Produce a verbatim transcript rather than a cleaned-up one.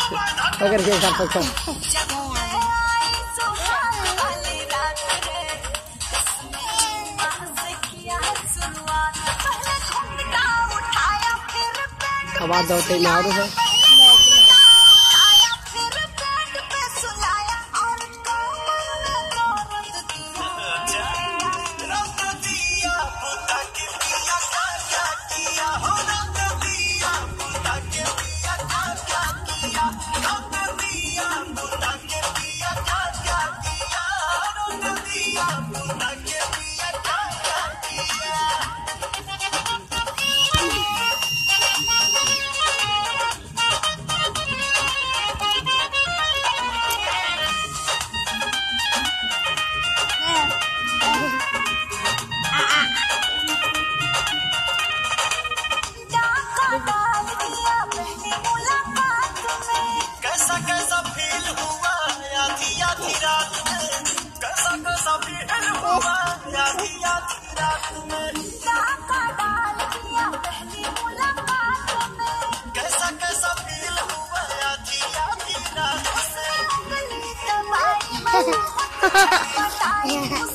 अगर के साथ पकड़ आवाज दौड़ते मार है कैसा कैसा फील हुआ आधी आधी रात में, कैसा कैसा फील हुआ आधी आधी रात में, कैसा कैसा फील हुआ आधी आधी रात में।